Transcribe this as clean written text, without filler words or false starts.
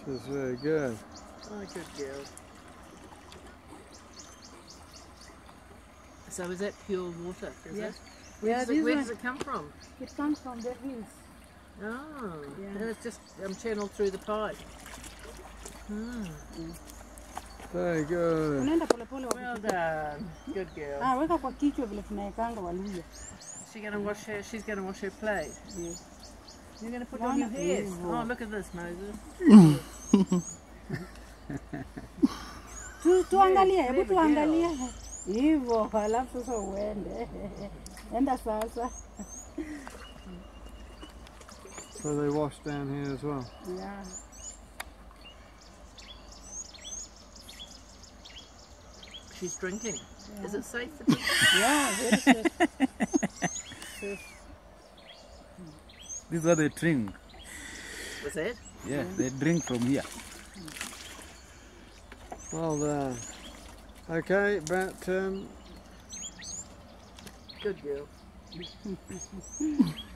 She's very good. Oh, good girl. So is that pure water, is Yeah. it? Yeah, Where does it come from? It comes from the hills. Oh, Yeah. and it's just channeled through the pipe. Hmm. Very good. Unaenda pole pole Well done. Good girl. Ah, weka kwa kichwa vile tunaekanga Waluya. She's gonna wash her plate. Yeah. You're gonna put it on your head. Oh, look at this, Moses. Tuangalie, Yes, hebu there we tuangalie. Hivyo, halafu sasa uende. Enda sasa. So they wash down here as well. Yeah. She's drinking. Yeah. Is it safe for drinking? Yeah, very safe. Safe. This is what they drink. Was that? Yeah, they drink from here. Well done. Okay, but Good girl.